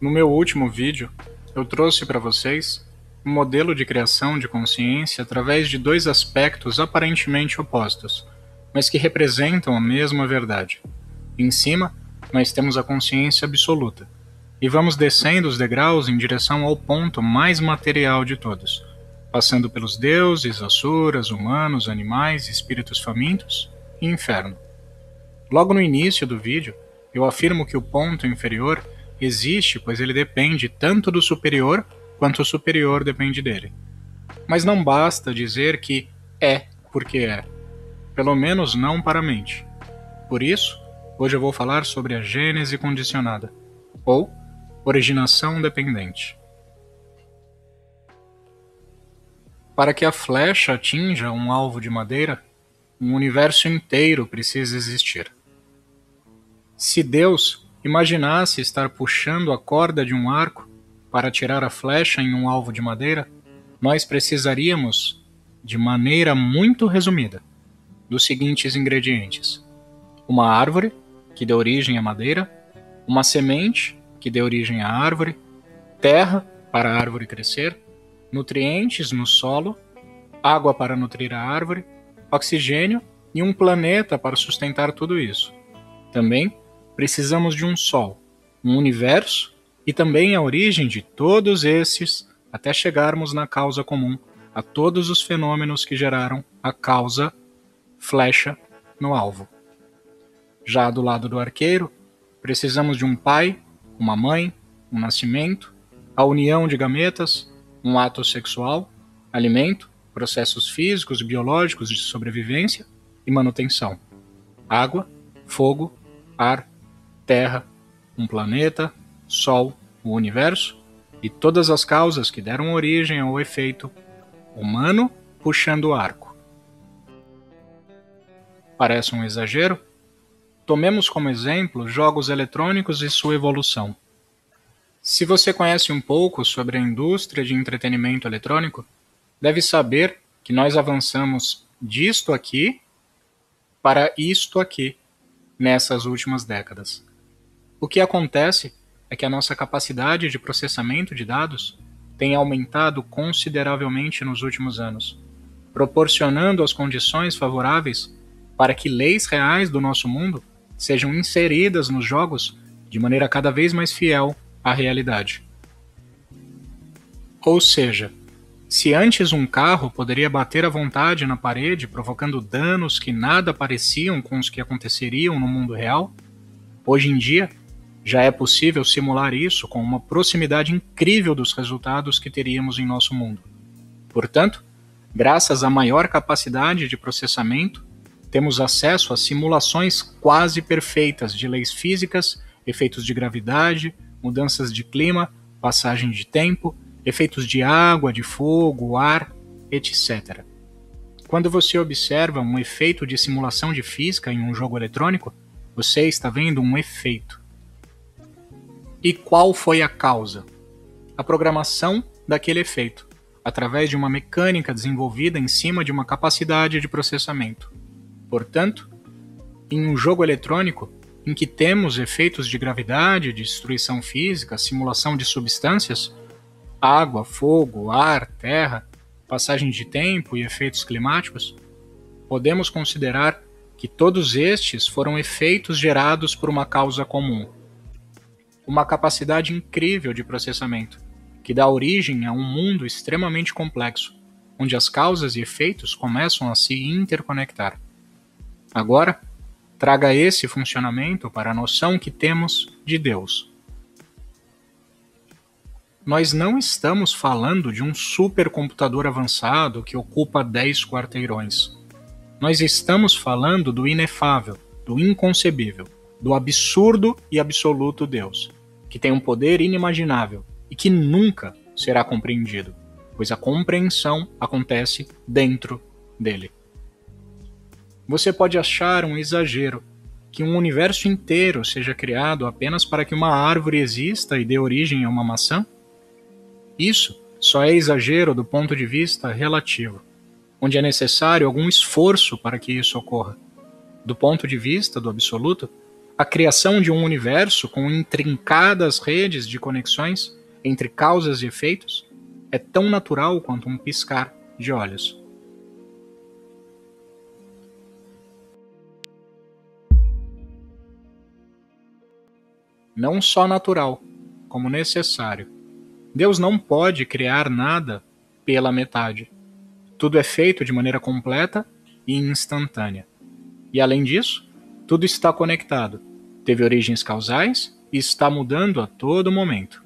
No meu último vídeo, eu trouxe para vocês um modelo de criação de consciência através de dois aspectos aparentemente opostos, mas que representam a mesma verdade. Em cima, nós temos a consciência absoluta, e vamos descendo os degraus em direção ao ponto mais material de todos, passando pelos deuses, asuras, humanos, animais, espíritos famintos e inferno. Logo no início do vídeo, eu afirmo que o ponto inferior existe, pois ele depende tanto do superior quanto o superior depende dele. Mas não basta dizer que é porque é, pelo menos não para a mente. Por isso, hoje eu vou falar sobre a gênese condicionada, ou originação dependente. Para que a flecha atinja um alvo de madeira, um universo inteiro precisa existir. Se Deus imaginasse estar puxando a corda de um arco para atirar a flecha em um alvo de madeira, nós precisaríamos, de maneira muito resumida, dos seguintes ingredientes: uma árvore, que dê origem à madeira, uma semente, que dê origem à árvore, terra, para a árvore crescer, nutrientes no solo, água para nutrir a árvore, oxigênio e um planeta para sustentar tudo isso. Também precisamos de um Sol, um universo e também a origem de todos esses até chegarmos na causa comum a todos os fenômenos que geraram a causa flecha no alvo. Já do lado do arqueiro, precisamos de um pai, uma mãe, um nascimento, a união de gametas, um ato sexual, alimento, processos físicos e biológicos de sobrevivência e manutenção, água, fogo, ar, terra, um planeta, sol, o universo e todas as causas que deram origem ao efeito humano puxando o arco. Parece um exagero? Tomemos como exemplo jogos eletrônicos e sua evolução. Se você conhece um pouco sobre a indústria de entretenimento eletrônico, deve saber que nós avançamos disto aqui para isto aqui nessas últimas décadas. O que acontece é que a nossa capacidade de processamento de dados tem aumentado consideravelmente nos últimos anos, proporcionando as condições favoráveis para que leis reais do nosso mundo sejam inseridas nos jogos de maneira cada vez mais fiel à realidade. Ou seja, se antes um carro poderia bater à vontade na parede, provocando danos que nada pareciam com os que aconteceriam no mundo real, hoje em dia já é possível simular isso com uma proximidade incrível dos resultados que teríamos em nosso mundo. Portanto, graças à maior capacidade de processamento, temos acesso a simulações quase perfeitas de leis físicas, efeitos de gravidade, mudanças de clima, passagem de tempo, efeitos de água, de fogo, ar, etc. Quando você observa um efeito de simulação de física em um jogo eletrônico, você está vendo um efeito. E qual foi a causa? A programação daquele efeito, através de uma mecânica desenvolvida em cima de uma capacidade de processamento. Portanto, em um jogo eletrônico, em que temos efeitos de gravidade, de destruição física, simulação de substâncias, água, fogo, ar, terra, passagem de tempo e efeitos climáticos, podemos considerar que todos estes foram efeitos gerados por uma causa comum. Uma capacidade incrível de processamento, que dá origem a um mundo extremamente complexo, onde as causas e efeitos começam a se interconectar. Agora, traga esse funcionamento para a noção que temos de Deus. Nós não estamos falando de um supercomputador avançado que ocupa 10 quarteirões. Nós estamos falando do inefável, do inconcebível, do absurdo e absoluto Deus, que tem um poder inimaginável e que nunca será compreendido, pois a compreensão acontece dentro dele. Você pode achar um exagero que um universo inteiro seja criado apenas para que uma árvore exista e dê origem a uma maçã? Isso só é exagero do ponto de vista relativo, onde é necessário algum esforço para que isso ocorra. Do ponto de vista do absoluto, A criação de um universo com intrincadas redes de conexões entre causas e efeitos é tão natural quanto um piscar de olhos. Não só natural, como necessário. Deus não pode criar nada pela metade. Tudo é feito de maneira completa e instantânea. E além disso, tudo está conectado, teve origens causais e está mudando a todo momento.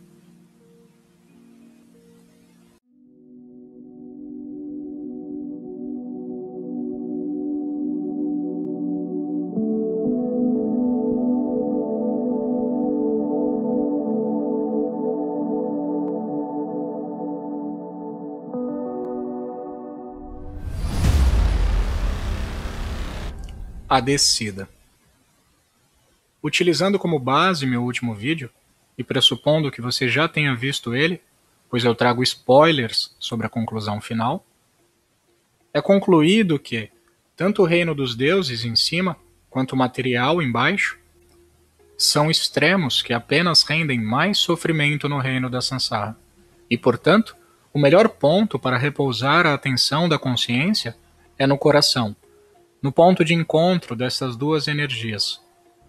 A descida. Utilizando como base meu último vídeo, e pressupondo que você já tenha visto ele, pois eu trago spoilers sobre a conclusão final, é concluído que tanto o reino dos deuses em cima, quanto o material embaixo, são extremos que apenas rendem mais sofrimento no reino da Sansara. E, portanto, o melhor ponto para repousar a atenção da consciência é no coração, no ponto de encontro dessas duas energias.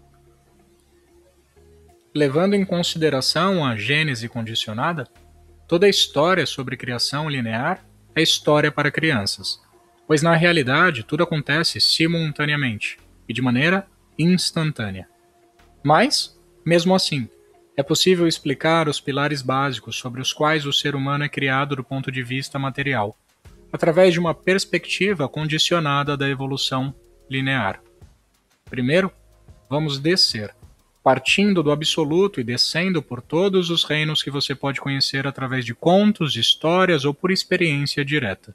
Levando em consideração a gênese condicionada, toda a história sobre criação linear é história para crianças, pois na realidade tudo acontece simultaneamente e de maneira instantânea. Mas, mesmo assim, é possível explicar os pilares básicos sobre os quais o ser humano é criado do ponto de vista material, através de uma perspectiva condicionada da evolução linear. Primeiro, vamos descer, partindo do absoluto e descendo por todos os reinos que você pode conhecer através de contos, histórias ou por experiência direta.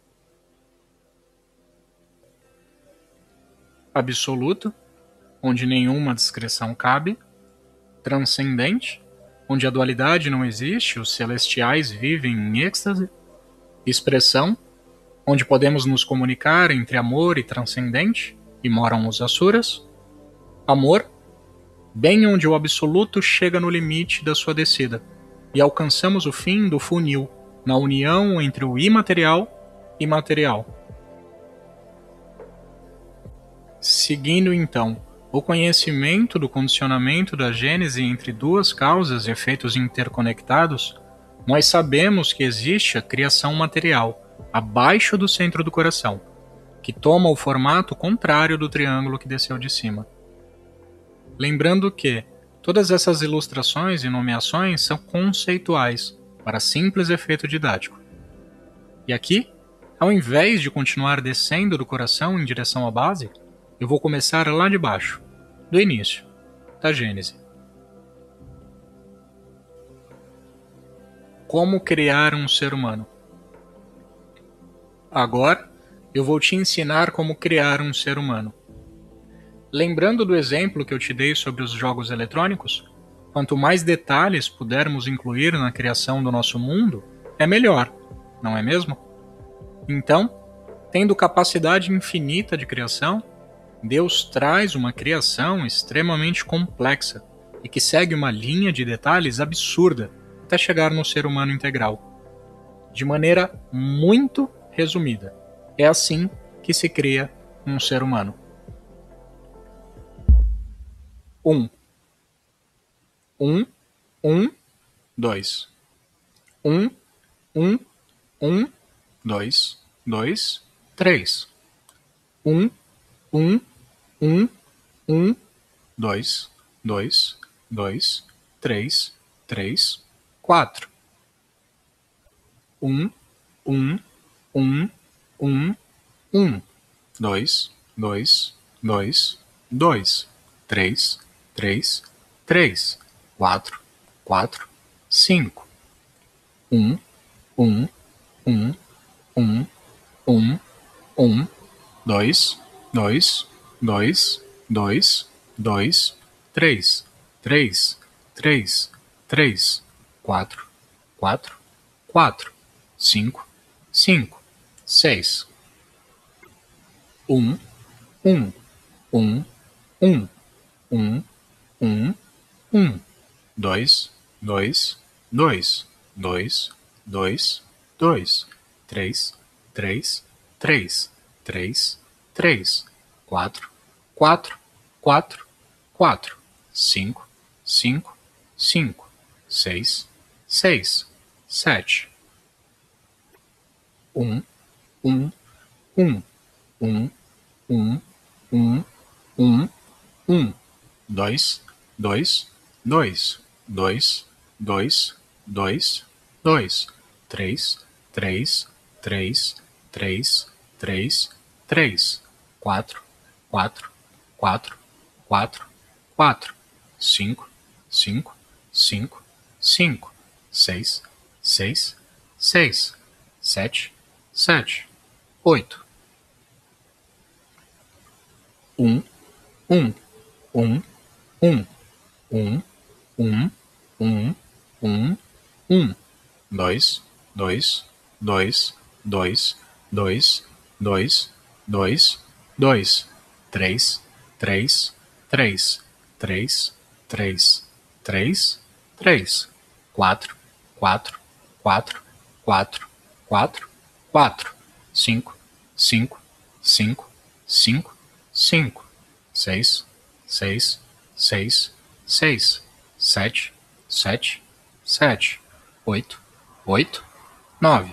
Absoluto, onde nenhuma descrição cabe. Transcendente, onde a dualidade não existe, os celestiais vivem em êxtase. Expressão, onde podemos nos comunicar entre amor e transcendente, e moram os asuras. Amor, bem onde o absoluto chega no limite da sua descida, e alcançamos o fim do funil, na união entre o imaterial e material. Seguindo então o conhecimento do condicionamento da gênese entre duas causas e efeitos interconectados, nós sabemos que existe a criação material, abaixo do centro do coração, que toma o formato contrário do triângulo que desceu de cima. Lembrando que todas essas ilustrações e nomeações são conceituais, para simples efeito didático. E aqui, ao invés de continuar descendo do coração em direção à base, eu vou começar lá de baixo, do início, da Gênese. Como criar um ser humano? Agora, eu vou te ensinar como criar um ser humano. Lembrando do exemplo que eu te dei sobre os jogos eletrônicos, quanto mais detalhes pudermos incluir na criação do nosso mundo, é melhor, não é mesmo? Então, tendo capacidade infinita de criação, Deus traz uma criação extremamente complexa e que segue uma linha de detalhes absurda até chegar no ser humano integral. De maneira muito resumida, é assim que se cria um ser humano. 1. 2. 1, 1, 1, 2, 2, 3. 1, 1, 1, 1, 2, 2, 2, 3, 3, 4. 1, 1, 1, 1, 1, 2, 2, 2, 2, 3, 3, 3, 4, 4, 5. 1, 1, 1, 1, 1, 1, 2, 2, 2, 2, 2, 3, 3, 3, 3, 4, 4, 4, 5, 5, 6. 1, 1, 1, 1, 1, Um, um, dois, dois, dois, dois, dois, dois, três, três, três, três, três, quatro, quatro, quatro, quatro, cinco, cinco, cinco, seis, seis, sete, um, um, um, um, um, um, um, dois, dois, dois, dois, dois, dois, dois, três, três, três, três, três, três, quatro, quatro, quatro, quatro, quatro, cinco, cinco, cinco, cinco, seis, seis, seis, sete, sete, oito, um, um, um, um, um, um, dois, dois, dois, dois, dois, dois, dois, dois, três, três, três, três, três, três, três, quatro, quatro, quatro, quatro, quatro, quatro, cinco, cinco, cinco, cinco, cinco, seis, seis, seis, seis, sete, sete, sete, oito, oito, nove.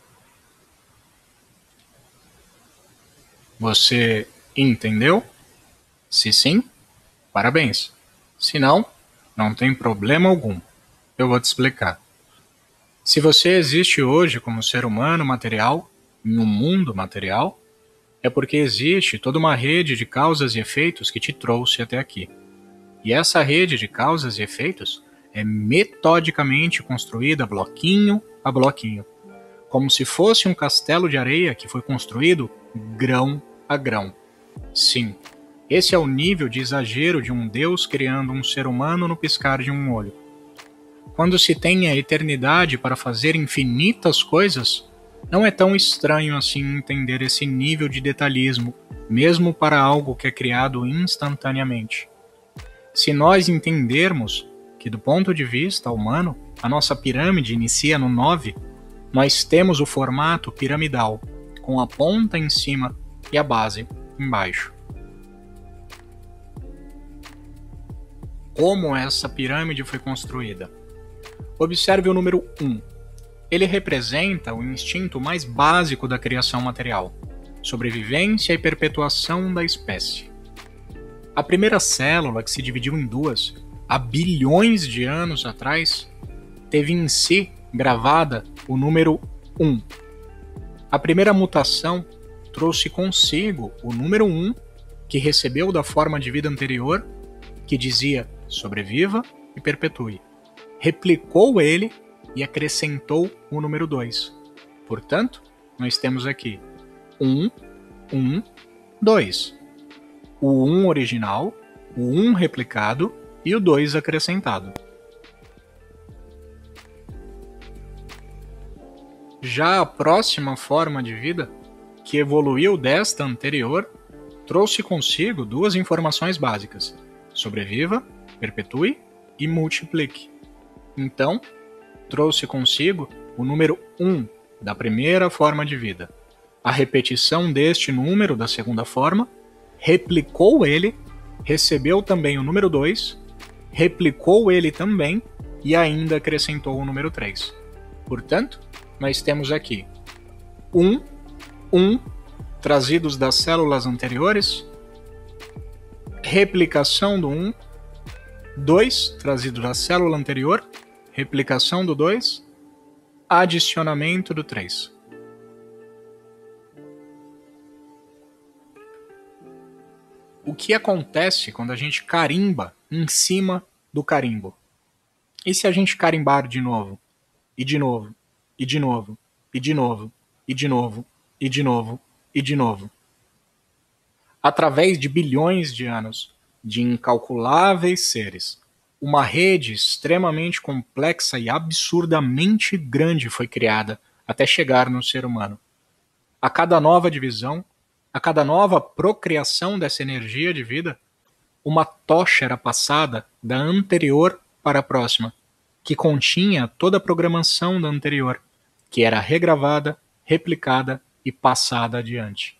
Você entendeu? Se sim, parabéns. Se não, não tem problema algum. Eu vou te explicar. Se você existe hoje como ser humano material, em um mundo material, é porque existe toda uma rede de causas e efeitos que te trouxe até aqui. E essa rede de causas e efeitos é metodicamente construída bloquinho a bloquinho, como se fosse um castelo de areia que foi construído grão a grão. Sim, esse é o nível de exagero de um Deus criando um ser humano no piscar de um olho. Quando se tem a eternidade para fazer infinitas coisas, não é tão estranho assim entender esse nível de detalhismo, mesmo para algo que é criado instantaneamente. Se nós entendermos que, do ponto de vista humano, a nossa pirâmide inicia no 9, nós temos o formato piramidal, com a ponta em cima e a base embaixo. Como essa pirâmide foi construída? Observe o número 1. Ele representa o instinto mais básico da criação material, sobrevivência e perpetuação da espécie. A primeira célula, que se dividiu em duas, há bilhões de anos atrás, teve em si gravada o número 1. A primeira mutação trouxe consigo o número 1, que recebeu da forma de vida anterior, que dizia sobreviva e perpetue. Replicou ele e acrescentou o número 2. Portanto, nós temos aqui 1, 1, 2. O 1 original, o 1 replicado e o 2 acrescentado. Já a próxima forma de vida, que evoluiu desta anterior, trouxe consigo duas informações básicas: sobreviva, perpetue e multiplique. Então, trouxe consigo o número 1 da primeira forma de vida, a repetição deste número da segunda forma, replicou ele, recebeu também o número 2, replicou ele também e ainda acrescentou o número 3. Portanto, nós temos aqui 1, 1, trazidos das células anteriores, replicação do 1, 2, trazido da célula anterior, replicação do 2, adicionamento do 3. O que acontece quando a gente carimba em cima do carimbo? E se a gente carimbar de novo? E de novo? E de novo? E de novo? E de novo? E de novo? E de novo? Através de bilhões de anos, de incalculáveis seres, uma rede extremamente complexa e absurdamente grande foi criada até chegar no ser humano. A cada nova divisão, a cada nova procriação dessa energia de vida, uma tocha era passada da anterior para a próxima, que continha toda a programação da anterior, que era regravada, replicada e passada adiante.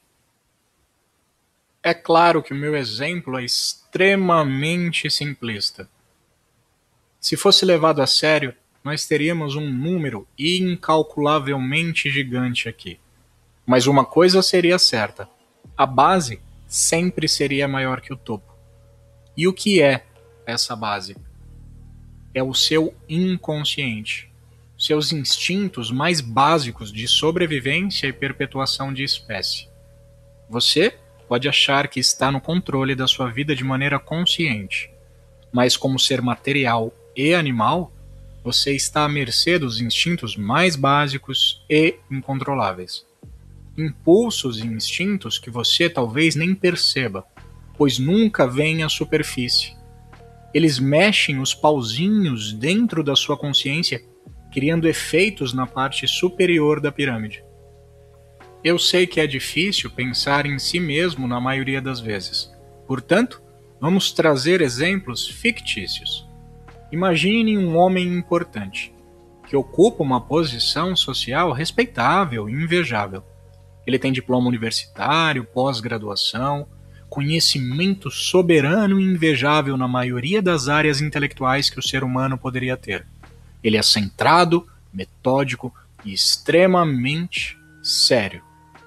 É claro que o meu exemplo é extremamente simplista. Se fosse levado a sério, nós teríamos um número incalculavelmente gigante aqui. Mas uma coisa seria certa: a base sempre seria maior que o topo. E o que é essa base? É o seu inconsciente, seus instintos mais básicos de sobrevivência e perpetuação de espécie. Você pode achar que está no controle da sua vida de maneira consciente, mas como ser material e animal, você está à mercê dos instintos mais básicos e incontroláveis. Impulsos e instintos que você talvez nem perceba, pois nunca vêm à superfície. Eles mexem os pauzinhos dentro da sua consciência, criando efeitos na parte superior da pirâmide. Eu sei que é difícil pensar em si mesmo na maioria das vezes. Portanto, vamos trazer exemplos fictícios. Imagine um homem importante, que ocupa uma posição social respeitável e invejável. Ele tem diploma universitário, pós-graduação, conhecimento soberano e invejável na maioria das áreas intelectuais que o ser humano poderia ter. Ele é centrado, metódico e extremamente sério.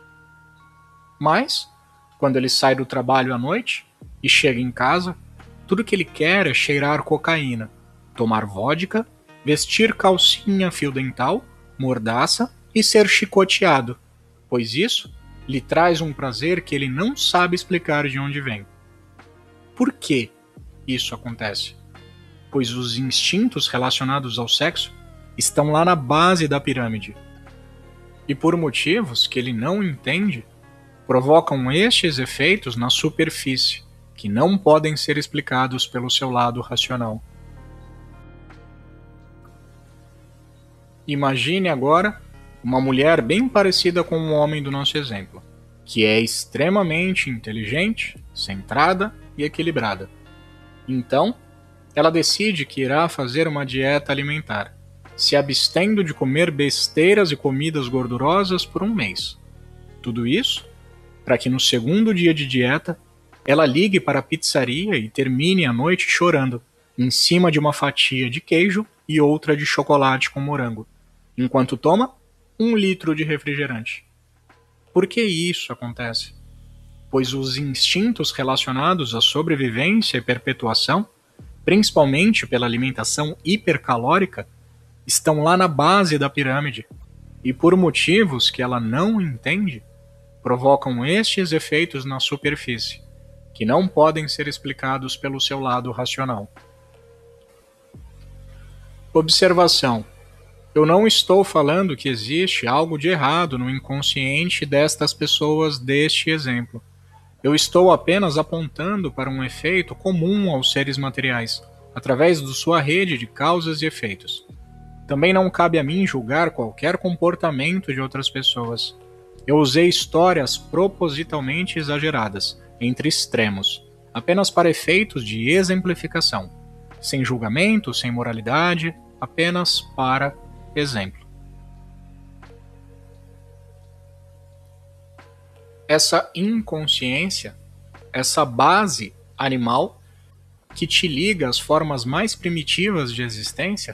Mas, quando ele sai do trabalho à noite e chega em casa, tudo que ele quer é cheirar cocaína, tomar vodka, vestir calcinha fio dental, mordaça e ser chicoteado, pois isso lhe traz um prazer que ele não sabe explicar de onde vem. Por que isso acontece? Pois os instintos relacionados ao sexo estão lá na base da pirâmide. E por motivos que ele não entende, provocam estes efeitos na superfície, que não podem ser explicados pelo seu lado racional. Imagine agora uma mulher bem parecida com o homem do nosso exemplo, que é extremamente inteligente, centrada e equilibrada. Então, ela decide que irá fazer uma dieta alimentar, se abstendo de comer besteiras e comidas gordurosas por um mês. Tudo isso para que no segundo dia de dieta, ela ligue para a pizzaria e termine a noite chorando, em cima de uma fatia de queijo e outra de chocolate com morango, enquanto toma 1 litro de refrigerante. Por que isso acontece? Pois os instintos relacionados à sobrevivência e perpetuação, principalmente pela alimentação hipercalórica, estão lá na base da pirâmide, e por motivos que ela não entende, provocam estes efeitos na superfície, que não podem ser explicados pelo seu lado racional. Observação: eu não estou falando que existe algo de errado no inconsciente destas pessoas deste exemplo. Eu estou apenas apontando para um efeito comum aos seres materiais, através de sua rede de causas e efeitos. Também não cabe a mim julgar qualquer comportamento de outras pessoas. Eu usei histórias propositalmente exageradas, entre extremos, apenas para efeitos de exemplificação, sem julgamento, sem moralidade, apenas para exemplo. Essa inconsciência, essa base animal que te liga às formas mais primitivas de existência,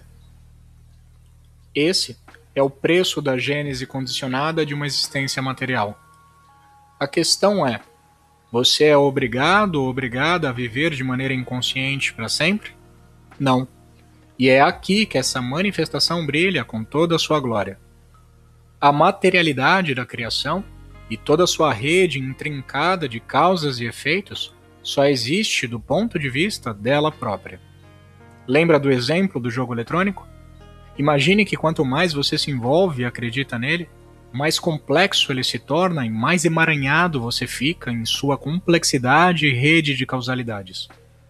esse é o preço da gênese condicionada de uma existência material. A questão é: você é obrigado ou obrigada a viver de maneira inconsciente para sempre? Não. E é aqui que essa manifestação brilha com toda a sua glória. A materialidade da criação e toda a sua rede intrincada de causas e efeitos só existe do ponto de vista dela própria. Lembra do exemplo do jogo eletrônico? Imagine que quanto mais você se envolve e acredita nele, mais complexo ele se torna e mais emaranhado você fica em sua complexidade e rede de causalidades.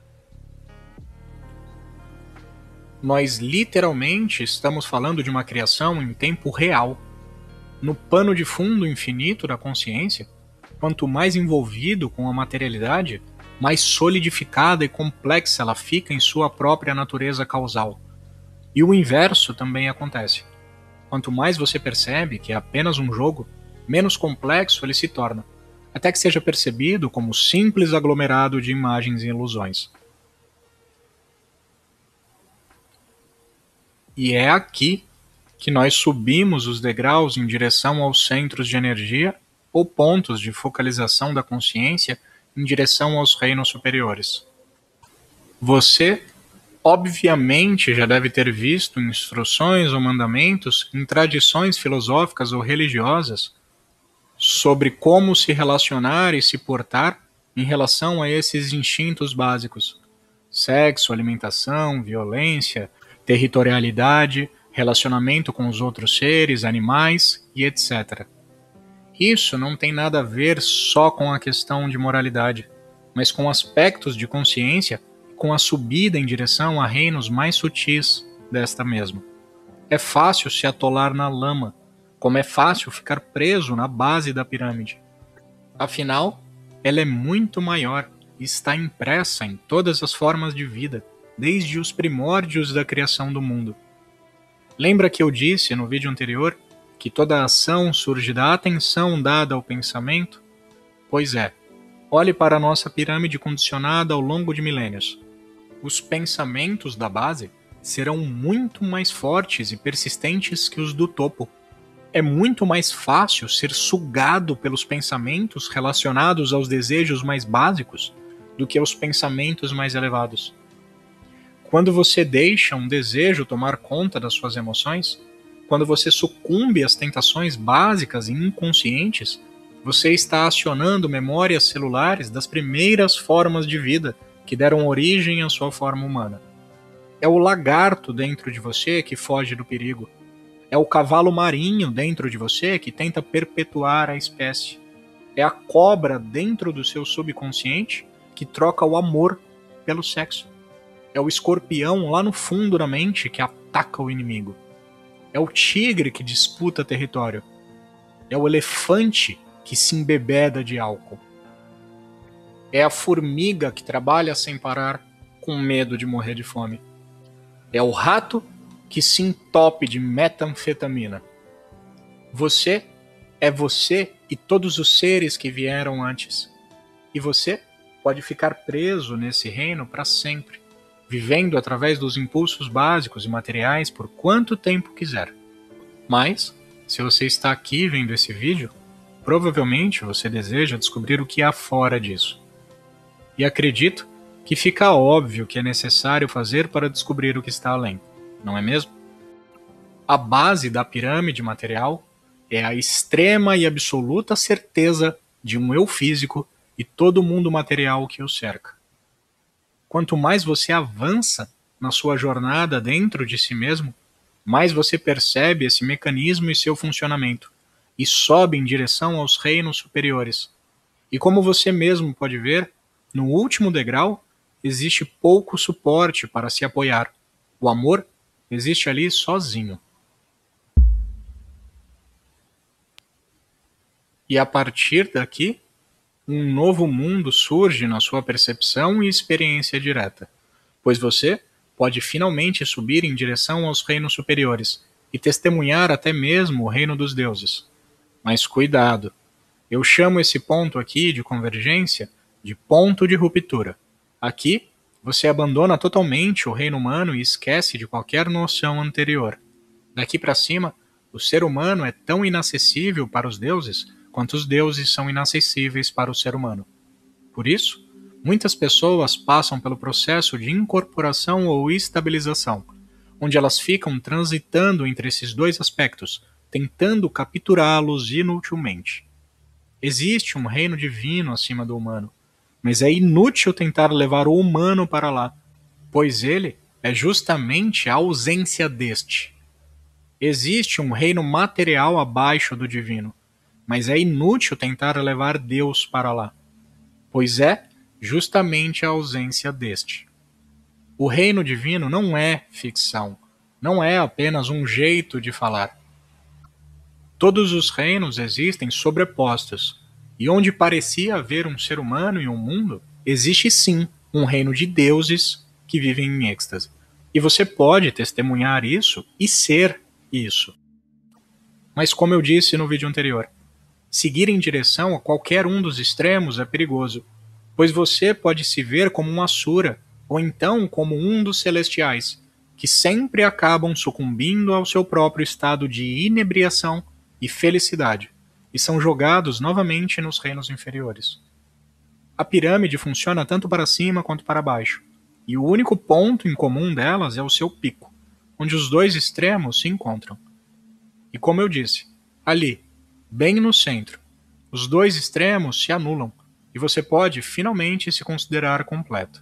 Nós literalmente estamos falando de uma criação em tempo real. No pano de fundo infinito da consciência, quanto mais envolvido com a materialidade, mais solidificada e complexa ela fica em sua própria natureza causal. E o inverso também acontece. Quanto mais você percebe que é apenas um jogo, menos complexo ele se torna, até que seja percebido como simples aglomerado de imagens e ilusões. E é aqui que nós subimos os degraus em direção aos centros de energia ou pontos de focalização da consciência em direção aos reinos superiores. Você, obviamente, já deve ter visto instruções ou mandamentos em tradições filosóficas ou religiosas sobre como se relacionar e se portar em relação a esses instintos básicos: sexo, alimentação, violência, territorialidade, relacionamento com os outros seres, animais e etc. Isso não tem nada a ver só com a questão de moralidade, mas com aspectos de consciência e com a subida em direção a reinos mais sutis desta mesma. É fácil se atolar na lama, como é fácil ficar preso na base da pirâmide. Afinal, ela é muito maior e está impressa em todas as formas de vida, desde os primórdios da criação do mundo. Lembra que eu disse no vídeo anterior que toda ação surge da atenção dada ao pensamento? Pois é, olhe para a nossa pirâmide condicionada ao longo de milênios. Os pensamentos da base serão muito mais fortes e persistentes que os do topo. É muito mais fácil ser sugado pelos pensamentos relacionados aos desejos mais básicos do que aos pensamentos mais elevados. Quando você deixa um desejo tomar conta das suas emoções, quando você sucumbe às tentações básicas e inconscientes, você está acionando memórias celulares das primeiras formas de vida que deram origem à sua forma humana. É o lagarto dentro de você que foge do perigo. É o cavalo marinho dentro de você que tenta perpetuar a espécie. É a cobra dentro do seu subconsciente que troca o amor pelo sexo. É o escorpião lá no fundo da mente que ataca o inimigo. É o tigre que disputa território. É o elefante que se embebeda de álcool. É a formiga que trabalha sem parar com medo de morrer de fome. É o rato que se entope de metanfetamina. Você é você e todos os seres que vieram antes. E você pode ficar preso nesse reino para sempre, vivendo através dos impulsos básicos e materiais por quanto tempo quiser. Mas, se você está aqui vendo esse vídeo, provavelmente você deseja descobrir o que há fora disso. E acredito que fica óbvio que é necessário fazer para descobrir o que está além, não é mesmo? A base da pirâmide material é a extrema e absoluta certeza de um eu físico e todo o mundo material que o cerca. Quanto mais você avança na sua jornada dentro de si mesmo, mais você percebe esse mecanismo e seu funcionamento, e sobe em direção aos reinos superiores. E como você mesmo pode ver, no último degrau existe pouco suporte para se apoiar. O amor existe ali sozinho. E a partir daqui, um novo mundo surge na sua percepção e experiência direta, pois você pode finalmente subir em direção aos reinos superiores e testemunhar até mesmo o reino dos deuses. Mas cuidado, eu chamo esse ponto aqui de convergência de ponto de ruptura. Aqui, você abandona totalmente o reino humano e esquece de qualquer noção anterior. Daqui para cima, o ser humano é tão inacessível para os deuses quanto os deuses são inacessíveis para o ser humano. Por isso, muitas pessoas passam pelo processo de incorporação ou estabilização, onde elas ficam transitando entre esses dois aspectos, tentando capturá-los inutilmente. Existe um reino divino acima do humano, mas é inútil tentar levar o humano para lá, pois ele é justamente a ausência deste. Existe um reino material abaixo do divino, mas é inútil tentar levar Deus para lá, pois é justamente a ausência deste. O reino divino não é ficção, não é apenas um jeito de falar. Todos os reinos existem sobrepostos, e onde parecia haver um ser humano e um mundo, existe sim um reino de deuses que vivem em êxtase. E você pode testemunhar isso e ser isso. Mas como eu disse no vídeo anterior, seguir em direção a qualquer um dos extremos é perigoso, pois você pode se ver como um Asura, ou então como um dos celestiais, que sempre acabam sucumbindo ao seu próprio estado de inebriação e felicidade, e são jogados novamente nos reinos inferiores. A pirâmide funciona tanto para cima quanto para baixo, e o único ponto em comum delas é o seu pico, onde os dois extremos se encontram. E como eu disse, ali, bem no centro, os dois extremos se anulam, e você pode finalmente se considerar completo.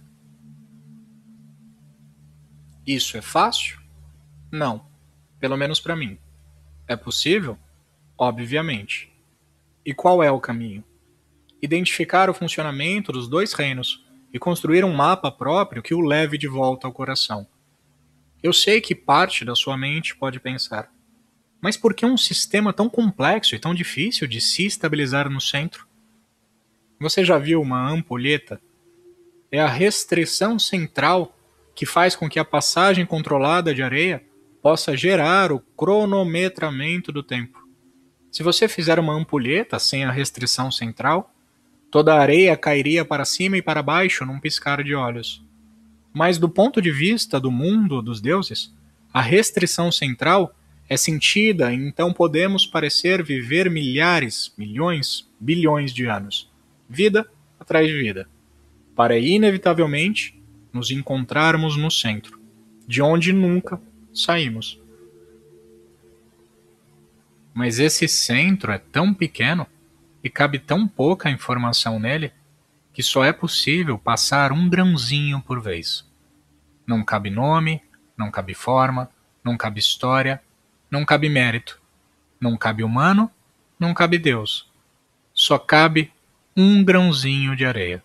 Isso é fácil? Não, pelo menos para mim. É possível? Obviamente. E qual é o caminho? Identificar o funcionamento dos dois reinos e construir um mapa próprio que o leve de volta ao coração. Eu sei que parte da sua mente pode pensar, mas por que um sistema tão complexo e tão difícil de se estabilizar no centro? Você já viu uma ampulheta? É a restrição central que faz com que a passagem controlada de areia possa gerar o cronometramento do tempo. Se você fizer uma ampulheta sem a restrição central, toda a areia cairia para cima e para baixo num piscar de olhos. Mas do ponto de vista do mundo dos deuses, a restrição central é sentida e então podemos parecer viver milhares, milhões, bilhões de anos, vida atrás de vida, para inevitavelmente nos encontrarmos no centro, de onde nunca saímos. Mas esse centro é tão pequeno e cabe tão pouca informação nele que só é possível passar um grãozinho por vez. Não cabe nome, não cabe forma, não cabe história, não cabe mérito, não cabe humano, não cabe Deus. Só cabe um grãozinho de areia.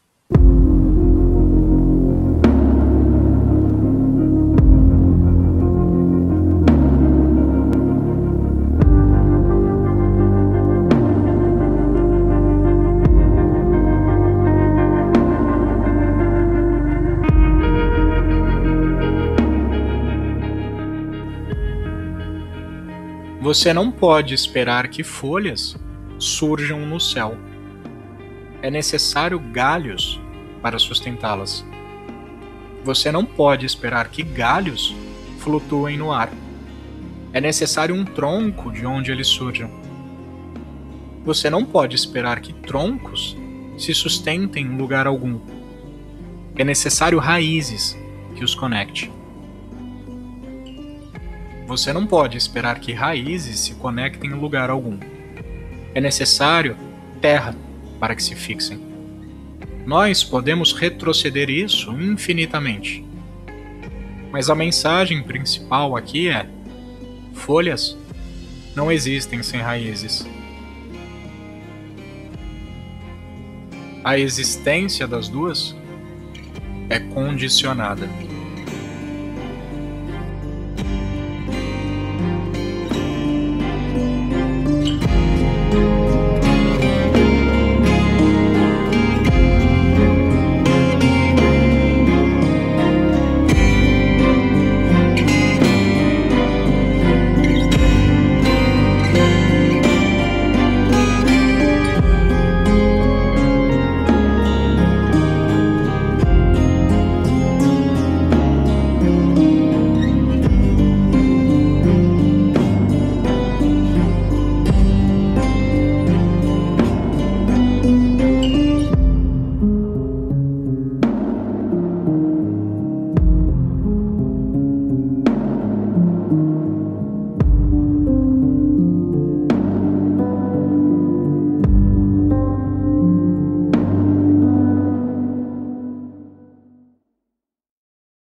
Você não pode esperar que folhas surjam no céu. É necessário galhos para sustentá-las. Você não pode esperar que galhos flutuem no ar. É necessário um tronco de onde eles surjam. Você não pode esperar que troncos se sustentem em lugar algum. É necessário raízes que os conecte. Você não pode esperar que raízes se conectem em lugar algum. É necessário terra para que se fixem. Nós podemos retroceder isso infinitamente. Mas a mensagem principal aqui é: folhas não existem sem raízes. A existência das duas é condicionada.